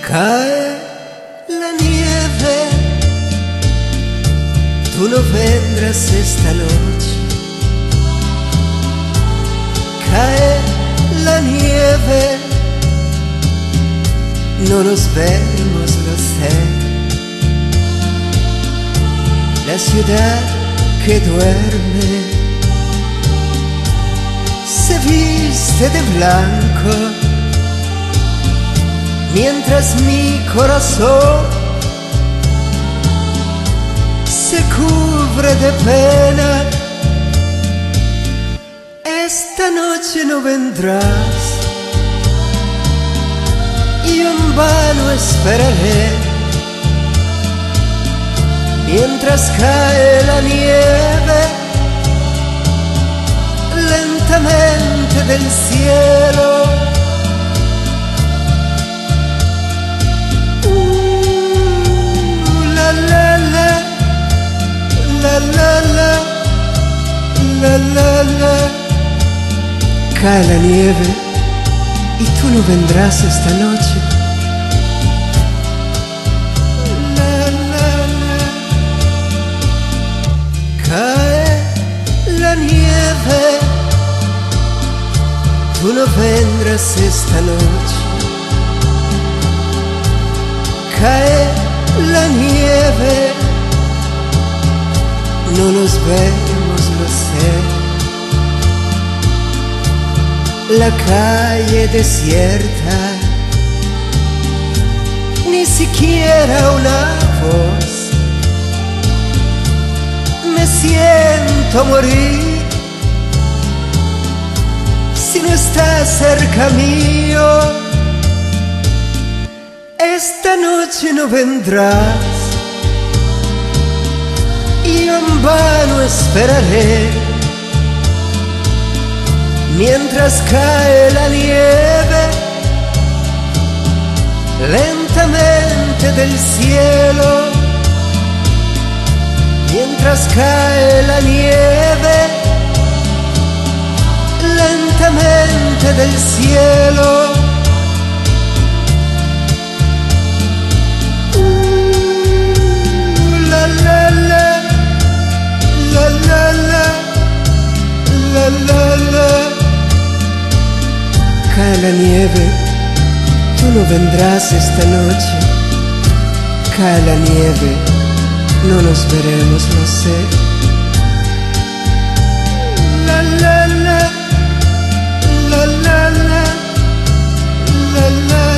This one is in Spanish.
Cae la nieve, tú no vendrás esta noche. Cae la nieve, no nos vemos, lo sé. La ciudad que duerme se viste de blanco, mientras mi corazón se cubre de pena. Esta noche no vendrás y en vano esperaré, mientras cae la nieve lentamente del cielo. La la la, la la la, la la la. Cae la nieve y tú no vendrás esta noche. La la la. Cae la nieve, tú no vendrás esta noche. Cae la nieve, no nos vemos, lo sé. La calle desierta, ni siquiera una voz. Me siento morir si no estás cerca mío. Esta noche no vendrás y yo en vano esperaré, mientras cae la nieve lentamente del cielo. Mientras cae la nieve lentamente del cielo. La la la, la la la, la la la. Cae la nieve, tú no vendrás esta noche. Cae la nieve, no nos veremos, lo sé. La la la, la la la, la la.